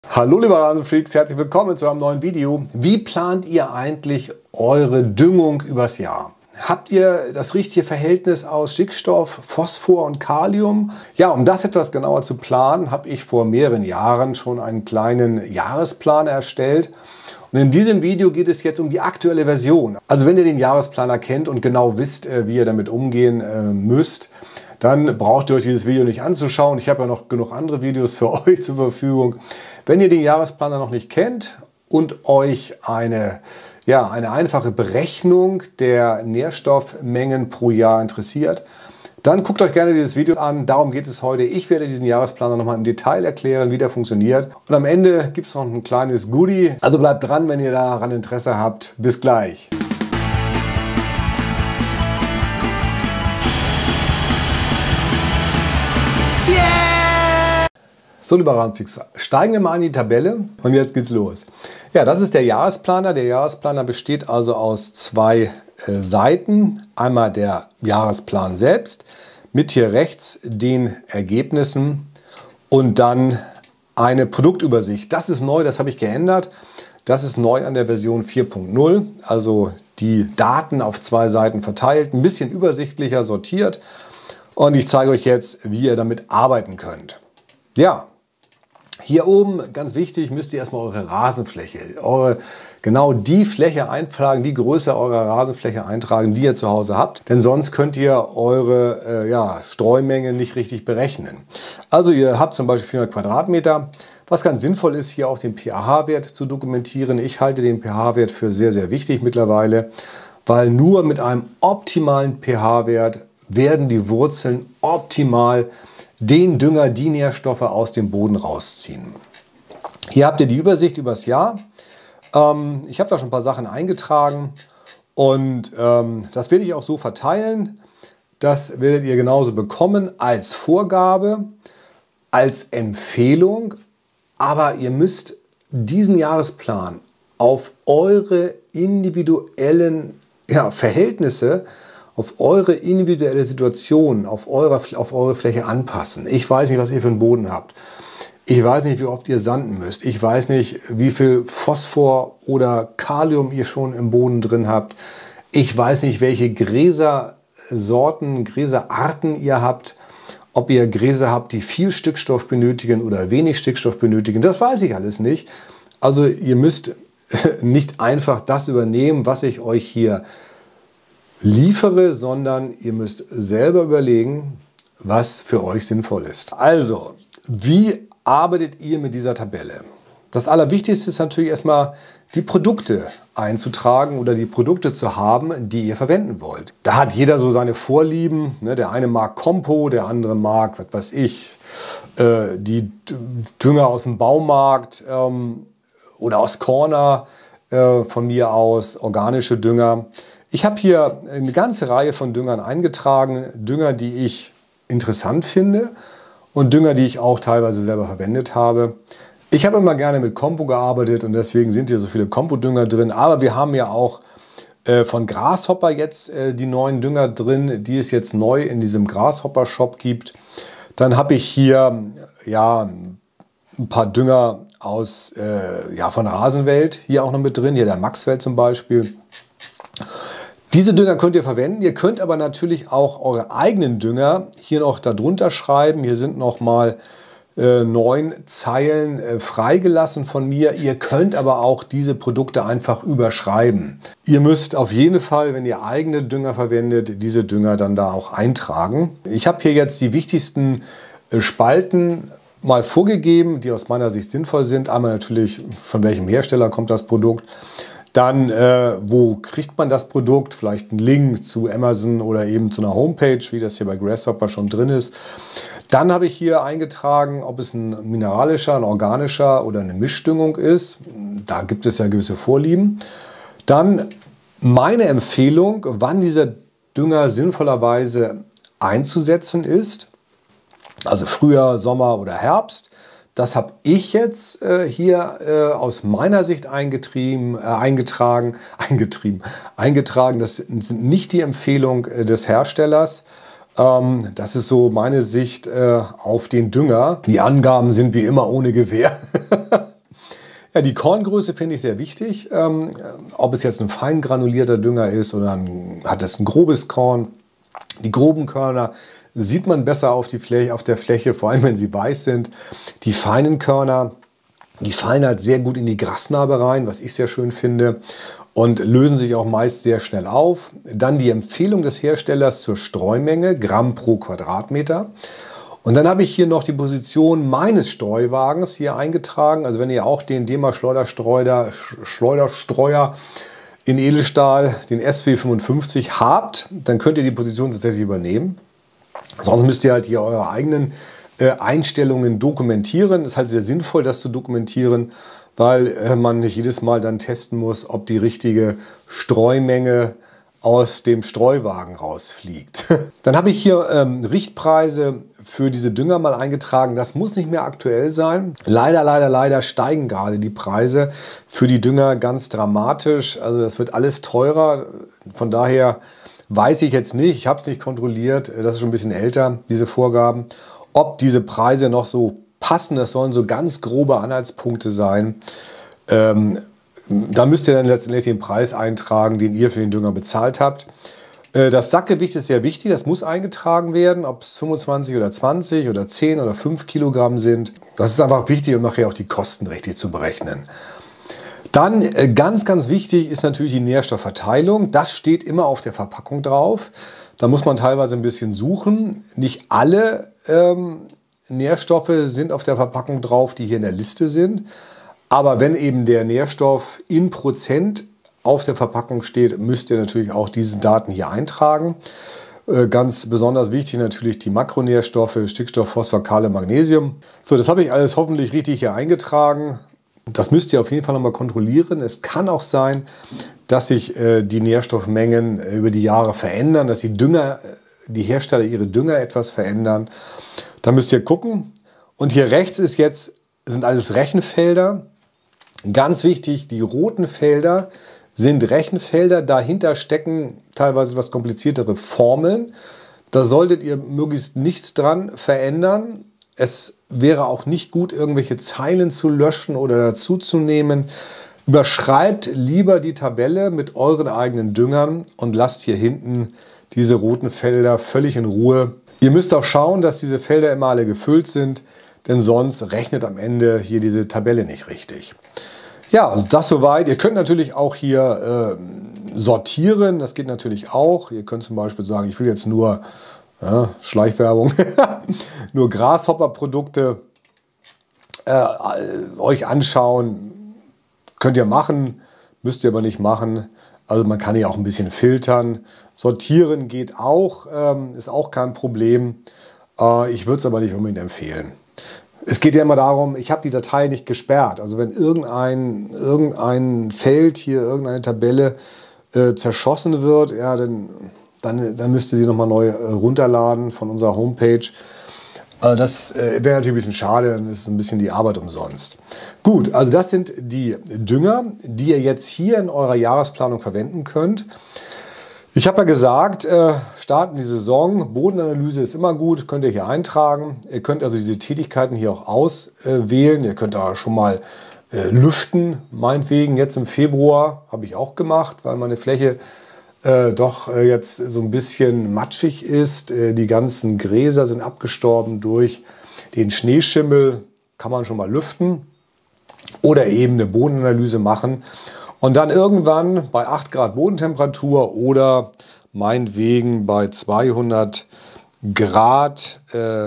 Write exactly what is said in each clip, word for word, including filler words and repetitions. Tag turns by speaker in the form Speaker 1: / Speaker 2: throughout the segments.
Speaker 1: Hallo liebe Rasenfreaks, herzlich willkommen zu einem neuen Video. Wie plant ihr eigentlich eure Düngung übers Jahr? Habt ihr das richtige Verhältnis aus Stickstoff, Phosphor und Kalium? Ja, um das etwas genauer zu planen, habe ich vor mehreren Jahren schon einen kleinen Jahresplan erstellt. Und in diesem Video geht es jetzt um die aktuelle Version. Also wenn ihr den Jahresplaner kennt und genau wisst, wie ihr damit umgehen müsst, dann braucht ihr euch dieses Video nicht anzuschauen. Ich habe ja noch genug andere Videos für euch zur Verfügung. Wenn ihr den Jahresplaner noch nicht kennt und euch eine, ja, eine einfache Berechnung der Nährstoffmengen pro Jahr interessiert, dann guckt euch gerne dieses Video an. Darum geht es heute. Ich werde diesen Jahresplaner nochmal im Detail erklären, wie der funktioniert. Und am Ende gibt es noch ein kleines Goodie. Also bleibt dran, wenn ihr daran Interesse habt. Bis gleich. So, lieber Rasenfreaks, steigen wir mal in die Tabelle und jetzt geht's los. Ja, das ist der Jahresplaner. Der Jahresplaner besteht also aus zwei äh, Seiten. Einmal der Jahresplan selbst mit hier rechts den Ergebnissen und dann eine Produktübersicht. Das ist neu, das habe ich geändert. Das ist neu an der Version vier punkt null. Also die Daten auf zwei Seiten verteilt, ein bisschen übersichtlicher sortiert. Und ich zeige euch jetzt, wie ihr damit arbeiten könnt. Ja. Hier oben, ganz wichtig, müsst ihr erstmal eure Rasenfläche, eure, genau die Fläche eintragen, die Größe eurer Rasenfläche eintragen, die ihr zu Hause habt. Denn sonst könnt ihr eure äh, ja, Streumenge nicht richtig berechnen. Also ihr habt zum Beispiel vierhundert Quadratmeter. Was ganz sinnvoll ist, hier auch den pH-Wert zu dokumentieren. Ich halte den pH-Wert für sehr, sehr wichtig mittlerweile, weil nur mit einem optimalen pH-Wert werden die Wurzeln optimal den Dünger, die Nährstoffe aus dem Boden rausziehen. Hier habt ihr die Übersicht übers Jahr. Ähm, ich habe da schon ein paar Sachen eingetragen und ähm, das werde ich auch so verteilen. Das werdet ihr genauso bekommen als Vorgabe, als Empfehlung. Aber ihr müsst diesen Jahresplan auf eure individuellen ja, Verhältnisse, auf eure individuelle Situation, auf eure, auf eure Fläche anpassen. Ich weiß nicht, was ihr für einen Boden habt. Ich weiß nicht, wie oft ihr sanden müsst. Ich weiß nicht, wie viel Phosphor oder Kalium ihr schon im Boden drin habt. Ich weiß nicht, welche Gräsersorten, Gräserarten ihr habt. Ob ihr Gräser habt, die viel Stickstoff benötigen oder wenig Stickstoff benötigen. Das weiß ich alles nicht. Also ihr müsst nicht einfach das übernehmen, was ich euch hier liefere, sondern ihr müsst selber überlegen, was für euch sinnvoll ist. Also, wie arbeitet ihr mit dieser Tabelle? Das Allerwichtigste ist natürlich erstmal die Produkte einzutragen oder die Produkte zu haben, die ihr verwenden wollt. Da hat jeder so seine Vorlieben. Der eine mag Compo, der andere mag, was weiß ich, die Dünger aus dem Baumarkt oder aus Corner, von mir aus organische Dünger. Ich habe hier eine ganze Reihe von Düngern eingetragen, Dünger, die ich interessant finde und Dünger, die ich auch teilweise selber verwendet habe. Ich habe immer gerne mit Compo gearbeitet und deswegen sind hier so viele Compo-Dünger drin, aber wir haben ja auch äh, von Grasshopper jetzt äh, die neuen Dünger drin, die es jetzt neu in diesem Grasshopper-Shop gibt. Dann habe ich hier ja, ein paar Dünger aus, äh, ja, von Rasenwelt hier auch noch mit drin, hier der Maxwell zum Beispiel. Diese Dünger könnt ihr verwenden. Ihr könnt aber natürlich auch eure eigenen Dünger hier noch darunter schreiben. Hier sind noch mal äh, neun Zeilen äh, freigelassen von mir. Ihr könnt aber auch diese Produkte einfach überschreiben. Ihr müsst auf jeden Fall, wenn ihr eigene Dünger verwendet, diese Dünger dann da auch eintragen. Ich habe hier jetzt die wichtigsten äh, Spalten mal vorgegeben, die aus meiner Sicht sinnvoll sind. Einmal natürlich, von welchem Hersteller kommt das Produkt. Dann, äh, wo kriegt man das Produkt? Vielleicht ein Link zu Amazon oder eben zu einer Homepage, wie das hier bei Grasshopper schon drin ist. Dann habe ich hier eingetragen, ob es ein mineralischer, ein organischer oder eine Mischdüngung ist. Da gibt es ja gewisse Vorlieben. Dann meine Empfehlung, wann dieser Dünger sinnvollerweise einzusetzen ist. Also Frühjahr, Sommer oder Herbst. Das habe ich jetzt äh, hier äh, aus meiner Sicht eingetrieben, äh, eingetragen, eingetrieben, eingetragen. Das sind nicht die Empfehlung äh, des Herstellers. Ähm, das ist so meine Sicht äh, auf den Dünger. Die Angaben sind wie immer ohne Gewähr. Ja, die Korngröße finde ich sehr wichtig. Ähm, ob es jetzt ein fein granulierter Dünger ist oder ein, hat es ein grobes Korn. Die groben Körner sieht man besser auf, die Fläche, auf der Fläche, vor allem wenn sie weiß sind. Die feinen Körner, die fallen halt sehr gut in die Grasnarbe rein, was ich sehr schön finde, und lösen sich auch meist sehr schnell auf. Dann die Empfehlung des Herstellers zur Streumenge, Gramm pro Quadratmeter. Und dann habe ich hier noch die Position meines Streuwagens hier eingetragen. Also wenn ihr auch den DEMA Schleuderstreuer, Schleuderstreuer in Edelstahl, den S W fünfundfünfzig habt, dann könnt ihr die Position tatsächlich übernehmen. Sonst müsst ihr halt hier eure eigenen äh, Einstellungen dokumentieren. Es ist halt sehr sinnvoll, das zu dokumentieren, weil äh, man nicht jedes Mal dann testen muss, ob die richtige Streumenge aus dem Streuwagen rausfliegt. Dann habe ich hier ähm, Richtpreise für diese Dünger mal eingetragen. Das muss nicht mehr aktuell sein. Leider, leider, leider steigen gerade die Preise für die Dünger ganz dramatisch. Also das wird alles teurer. Von daher weiß ich jetzt nicht, ich habe es nicht kontrolliert, das ist schon ein bisschen älter, diese Vorgaben, ob diese Preise noch so passen. Das sollen so ganz grobe Anhaltspunkte sein. Ähm, Da müsst ihr dann letztendlich den Preis eintragen, den ihr für den Dünger bezahlt habt. Das Sackgewicht ist sehr wichtig, das muss eingetragen werden, ob es fünfundzwanzig oder zwanzig oder zehn oder fünf Kilogramm sind. Das ist einfach wichtig, um nachher auch die Kosten richtig zu berechnen. Dann ganz, ganz wichtig ist natürlich die Nährstoffverteilung. Das steht immer auf der Verpackung drauf. Da muss man teilweise ein bisschen suchen. Nicht alle ähm, Nährstoffe sind auf der Verpackung drauf, die hier in der Liste sind. Aber wenn eben der Nährstoff in Prozent auf der Verpackung steht, müsst ihr natürlich auch diese Daten hier eintragen. Ganz besonders wichtig natürlich die Makronährstoffe, Stickstoff, Phosphor, Kalium, Magnesium. So, das habe ich alles hoffentlich richtig hier eingetragen. Das müsst ihr auf jeden Fall nochmal kontrollieren. Es kann auch sein, dass sich die Nährstoffmengen über die Jahre verändern, dass die Dünger, die Hersteller ihre Dünger etwas verändern. Da müsst ihr gucken. Und hier rechts ist jetzt, sind alles Rechenfelder. Ganz wichtig, die roten Felder sind Rechenfelder. Dahinter stecken teilweise etwas kompliziertere Formeln. Da solltet ihr möglichst nichts dran verändern. Es wäre auch nicht gut, irgendwelche Zeilen zu löschen oder dazuzunehmen. Überschreibt lieber die Tabelle mit euren eigenen Düngern und lasst hier hinten diese roten Felder völlig in Ruhe. Ihr müsst auch schauen, dass diese Felder immer alle gefüllt sind, denn sonst rechnet am Ende hier diese Tabelle nicht richtig. Ja, also das soweit. Ihr könnt natürlich auch hier äh, sortieren, das geht natürlich auch. Ihr könnt zum Beispiel sagen, ich will jetzt nur, ja, Schleichwerbung, nur Grasshopper-Produkte äh, euch anschauen. Könnt ihr machen, müsst ihr aber nicht machen. Also man kann hier auch ein bisschen filtern. Sortieren geht auch, ähm, ist auch kein Problem. Äh, ich würde es aber nicht unbedingt empfehlen. Es geht ja immer darum, ich habe die Datei nicht gesperrt. Also wenn irgendein, irgendein Feld hier, irgendeine Tabelle äh, zerschossen wird, ja, dann, dann, dann müsst ihr sie nochmal neu äh, runterladen von unserer Homepage. Also das äh, wäre natürlich ein bisschen schade, dann ist es ein bisschen die Arbeit umsonst. Gut, also das sind die Dünger, die ihr jetzt hier in eurer Jahresplanung verwenden könnt. Ich habe ja gesagt, äh, starten die Saison, Bodenanalyse ist immer gut, könnt ihr hier eintragen. Ihr könnt also diese Tätigkeiten hier auch auswählen. Ihr könnt da schon mal äh, lüften, meinetwegen. Jetzt im Februar habe ich auch gemacht, weil meine Fläche äh, doch äh, jetzt so ein bisschen matschig ist. Äh, die ganzen Gräser sind abgestorben durch den Schneeschimmel. Kann man schon mal lüften oder eben eine Bodenanalyse machen. Und dann irgendwann bei acht Grad Bodentemperatur oder meinetwegen bei zweihundert Grad äh,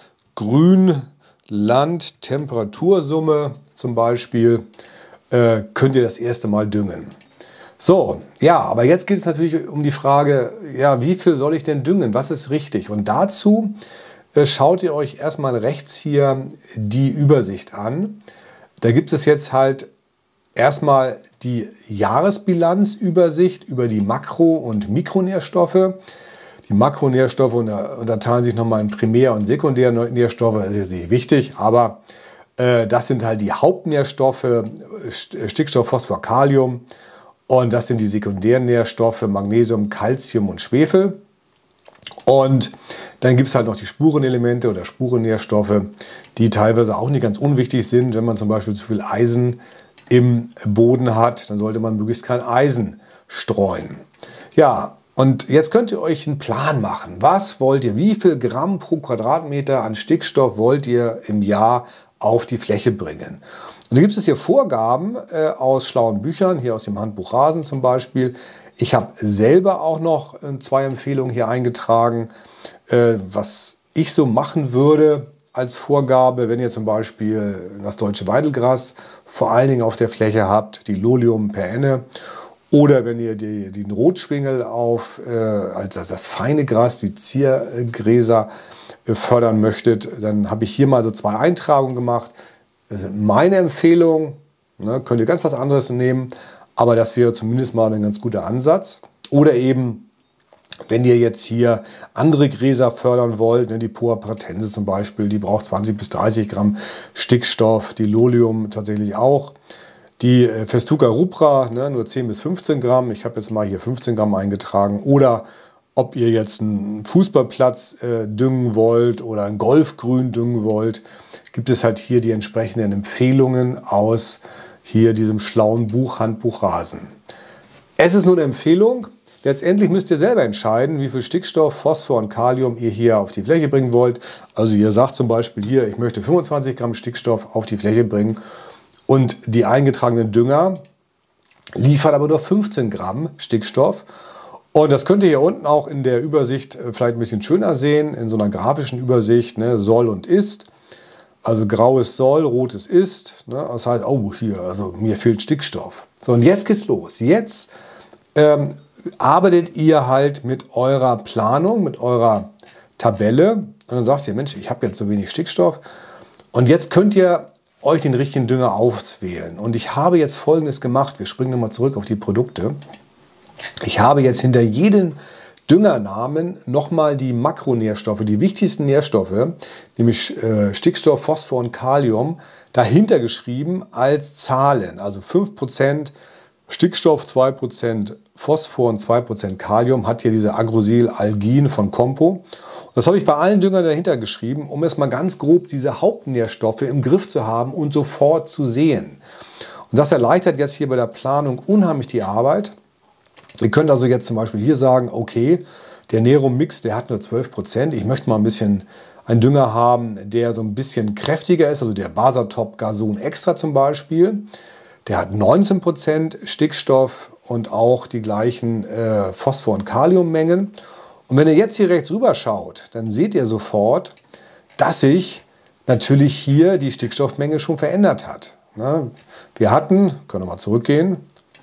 Speaker 1: Grünland-Temperatursumme zum Beispiel, äh, könnt ihr das erste Mal düngen. So, ja, aber jetzt geht es natürlich um die Frage, ja, wie viel soll ich denn düngen? Was ist richtig? Und dazu äh, schaut ihr euch erstmal rechts hier die Übersicht an. Da gibt es jetzt halt erstmal die Jahresbilanzübersicht über die Makro- und Mikronährstoffe. Die Makronährstoffe unterteilen sich nochmal in Primär- und Sekundärnährstoffe, das ist nicht wichtig, aber äh, das sind halt die Hauptnährstoffe, Stickstoff, Phosphor, Kalium, und das sind die Sekundärnährstoffe, Magnesium, Calcium und Schwefel. Und dann gibt es halt noch die Spurenelemente oder Spurennährstoffe, die teilweise auch nicht ganz unwichtig sind, wenn man zum Beispiel zu viel Eisen im Boden hat, dann sollte man möglichst kein Eisen streuen. Ja, und jetzt könnt ihr euch einen Plan machen. Was wollt ihr, wie viel Gramm pro Quadratmeter an Stickstoff wollt ihr im Jahr auf die Fläche bringen? Und da gibt es hier Vorgaben äh, aus schlauen Büchern, hier aus dem Handbuch Rasen zum Beispiel. Ich habe selber auch noch äh, zwei Empfehlungen hier eingetragen, äh, was ich so machen würde als Vorgabe, wenn ihr zum Beispiel das deutsche Weidelgras vor allen Dingen auf der Fläche habt, die Lolium perenne, oder wenn ihr die, den Rotschwingel auf, äh, als das, das feine Gras, die Ziergräser äh, fördern möchtet, dann habe ich hier mal so zwei Eintragungen gemacht. Das sind meine Empfehlungen. Ne, könnt ihr ganz was anderes nehmen, aber das wäre zumindest mal ein ganz guter Ansatz. Oder eben, wenn ihr jetzt hier andere Gräser fördern wollt, ne, die Poa pratense zum Beispiel, die braucht zwanzig bis dreißig Gramm Stickstoff, die Lolium tatsächlich auch. Die Festuca rubra, ne, nur zehn bis fünfzehn Gramm. Ich habe jetzt mal hier fünfzehn Gramm eingetragen. Oder ob ihr jetzt einen Fußballplatz äh, düngen wollt oder ein Golfgrün düngen wollt, gibt es halt hier die entsprechenden Empfehlungen aus hier diesem schlauen Buch Handbuch Rasen. Es ist nur eine Empfehlung. Letztendlich müsst ihr selber entscheiden, wie viel Stickstoff, Phosphor und Kalium ihr hier auf die Fläche bringen wollt. Also ihr sagt zum Beispiel hier, ich möchte fünfundzwanzig Gramm Stickstoff auf die Fläche bringen. Und die eingetragenen Dünger liefert aber nur fünfzehn Gramm Stickstoff. Und das könnt ihr hier unten auch in der Übersicht vielleicht ein bisschen schöner sehen, in so einer grafischen Übersicht, ne, soll und ist. Also graues soll, rotes ist. Ne, das heißt, oh hier, also mir fehlt Stickstoff. So, und jetzt geht's los. Jetzt ähm, arbeitet ihr halt mit eurer Planung, mit eurer Tabelle. Und dann sagt ihr, Mensch, ich habe jetzt so wenig Stickstoff. Und jetzt könnt ihr euch den richtigen Dünger auswählen. Und ich habe jetzt Folgendes gemacht. Wir springen nochmal zurück auf die Produkte. Ich habe jetzt hinter jedem Düngernamen nochmal die Makronährstoffe, die wichtigsten Nährstoffe, nämlich äh, Stickstoff, Phosphor und Kalium, dahinter geschrieben als Zahlen. Also fünf Prozent Stickstoff, zwei Prozent Phosphor und zwei Prozent Kalium hat hier diese Agrosil-Algin von Compo. Das habe ich bei allen Düngern dahinter geschrieben, um es mal ganz grob diese Hauptnährstoffe im Griff zu haben und sofort zu sehen. Und das erleichtert jetzt hier bei der Planung unheimlich die Arbeit. Ihr könnt also jetzt zum Beispiel hier sagen, okay, der Nero-Mix, der hat nur zwölf Prozent. Ich möchte mal ein bisschen einen Dünger haben, der so ein bisschen kräftiger ist, also der Basatop Gazon Extra zum Beispiel. Der hat neunzehn Prozent Stickstoff und auch die gleichen äh, Phosphor- und Kaliummengen. Und wenn ihr jetzt hier rechts rüber schaut, dann seht ihr sofort, dass sich natürlich hier die Stickstoffmenge schon verändert hat. Wir hatten, können wir mal zurückgehen,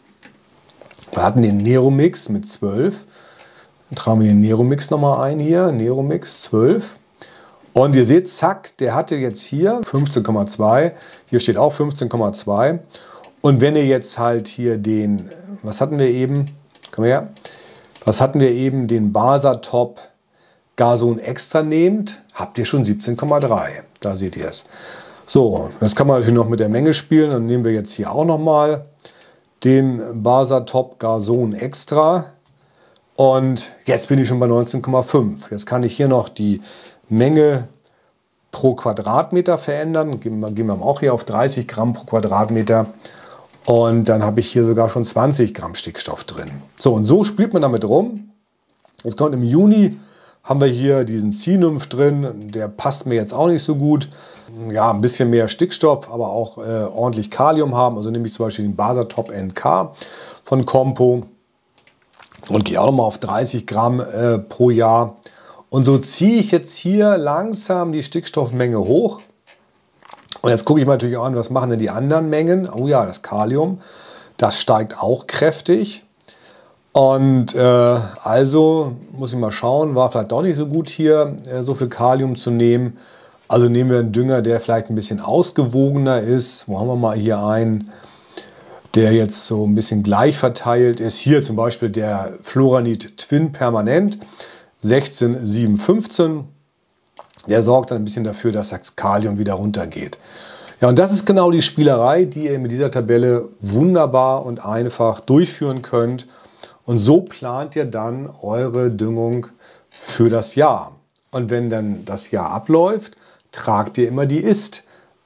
Speaker 1: wir hatten den Nero-Mix mit zwölf. Dann tragen wir den Nero-Mix nochmal ein hier, Nero-Mix zwölf. Und ihr seht, zack, der hatte jetzt hier fünfzehn Komma zwei, hier steht auch fünfzehn Komma zwei. Und wenn ihr jetzt halt hier den, was hatten wir eben, komm her, was hatten wir eben, den Basatop Gazon Extra nehmt, habt ihr schon siebzehn Komma drei. Da seht ihr es. So, das kann man natürlich noch mit der Menge spielen. Dann nehmen wir jetzt hier auch nochmal den Basatop Gazon Extra. Und jetzt bin ich schon bei neunzehn Komma fünf. Jetzt kann ich hier noch die Menge pro Quadratmeter verändern. Gehen wir, gehen wir auch hier auf dreißig Gramm pro Quadratmeter. Und dann habe ich hier sogar schon zwanzig Gramm Stickstoff drin. So, und so spielt man damit rum. Jetzt kommt im Juni, haben wir hier diesen C-Nymph drin. Der passt mir jetzt auch nicht so gut. Ja, ein bisschen mehr Stickstoff, aber auch äh, ordentlich Kalium haben. Also nehme ich zum Beispiel den Basatop N K von Compo und gehe auch nochmal auf dreißig Gramm äh, pro Jahr. Und so ziehe ich jetzt hier langsam die Stickstoffmenge hoch. Und jetzt gucke ich mir natürlich auch an, was machen denn die anderen Mengen. Oh ja, das Kalium, das steigt auch kräftig. Und äh, also muss ich mal schauen, war vielleicht doch nicht so gut hier äh, so viel Kalium zu nehmen. Also nehmen wir einen Dünger, der vielleicht ein bisschen ausgewogener ist. Wo haben wir mal hier einen, der jetzt so ein bisschen gleich verteilt ist. Hier zum Beispiel der Floranit Twin Permanent sechzehn sieben fünfzehn. Der sorgt dann ein bisschen dafür, dass das Kalium wieder runtergeht. Ja, und das ist genau die Spielerei, die ihr mit dieser Tabelle wunderbar und einfach durchführen könnt. Und so plant ihr dann eure Düngung für das Jahr. Und wenn dann das Jahr abläuft, tragt ihr immer die Ist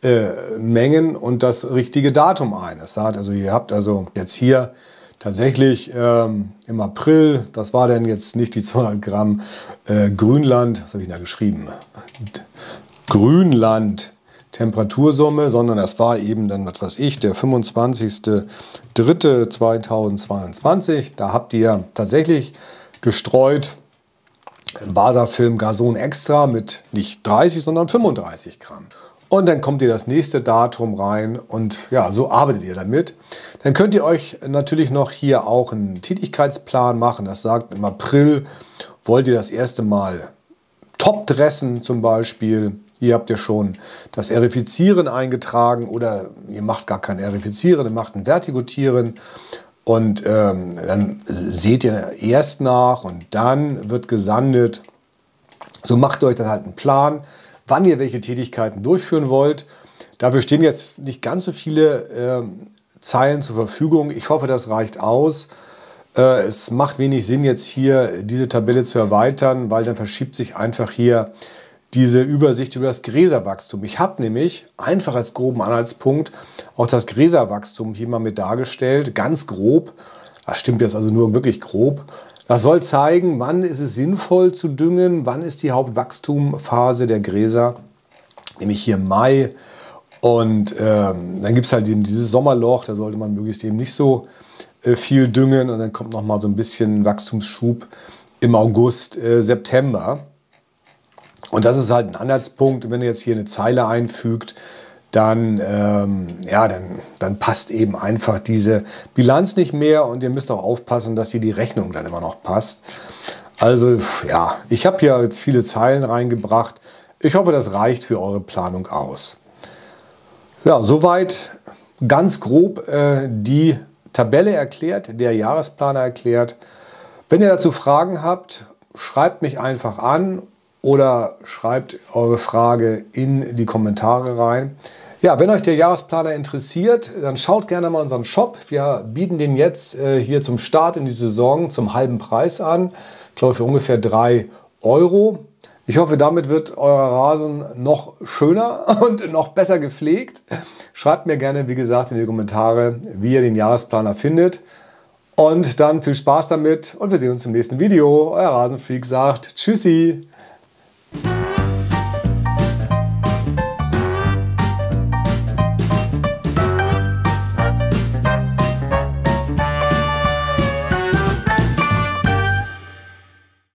Speaker 1: äh, Mengen und das richtige Datum ein. Das sagt also, ihr habt also jetzt hier tatsächlich ähm, im April, das war denn jetzt nicht die zweihundert Gramm äh, Grünland, was habe ich da geschrieben? Grünland Temperatursumme, sondern das war eben dann, was weiß ich, der fünfundzwanzigster dritter zweitausendzweiundzwanzig. Da habt ihr tatsächlich gestreut Basafilm Gason Extra mit nicht dreißig, sondern fünfunddreißig Gramm. Und dann kommt ihr das nächste Datum rein und ja, so arbeitet ihr damit. Dann könnt ihr euch natürlich noch hier auch einen Tätigkeitsplan machen. Das sagt, im April wollt ihr das erste Mal Topdressen zum Beispiel. Hier habt ihr schon das Erifizieren eingetragen oder ihr macht gar kein Erifizieren, ihr macht ein Vertigotieren. Und ähm, dann seht ihr erst nach und dann wird gesandet. So macht ihr euch dann halt einen Plan, wann ihr welche Tätigkeiten durchführen wollt. Dafür stehen jetzt nicht ganz so viele äh, Zeilen zur Verfügung. Ich hoffe, das reicht aus. Äh, es macht wenig Sinn, jetzt hier diese Tabelle zu erweitern, weil dann verschiebt sich einfach hier diese Übersicht über das Gräserwachstum. Ich habe nämlich einfach als groben Anhaltspunkt auch das Gräserwachstum hier mal mit dargestellt, ganz grob. Das stimmt jetzt also nur wirklich grob. Das soll zeigen, wann ist es sinnvoll zu düngen, wann ist die Hauptwachstumphase der Gräser, nämlich hier im Mai. Und ähm, dann gibt es halt dieses Sommerloch, da sollte man möglichst eben nicht so äh, viel düngen. Und dann kommt noch mal so ein bisschen Wachstumsschub im August, äh, September. Und das ist halt ein Anhaltspunkt. Wenn ihr jetzt hier eine Zeile einfügt, dann, ähm, ja, dann, dann passt eben einfach diese Bilanz nicht mehr. Und ihr müsst auch aufpassen, dass hier die Rechnung dann immer noch passt. Also ja, ich habe hier jetzt viele Zeilen reingebracht. Ich hoffe, das reicht für eure Planung aus. Ja, soweit ganz grob äh, die Tabelle erklärt, der Jahresplaner erklärt. Wenn ihr dazu Fragen habt, schreibt mich einfach an. Oder schreibt eure Frage in die Kommentare rein. Ja, wenn euch der Jahresplaner interessiert, dann schaut gerne mal unseren Shop. Wir bieten den jetzt äh, hier zum Start in die Saison zum halben Preis an. Ich glaube für ungefähr drei Euro. Ich hoffe, damit wird euer Rasen noch schöner und noch besser gepflegt. Schreibt mir gerne, wie gesagt, in die Kommentare, wie ihr den Jahresplaner findet. Und dann viel Spaß damit und wir sehen uns im nächsten Video. Euer Rasenfreak sagt Tschüssi.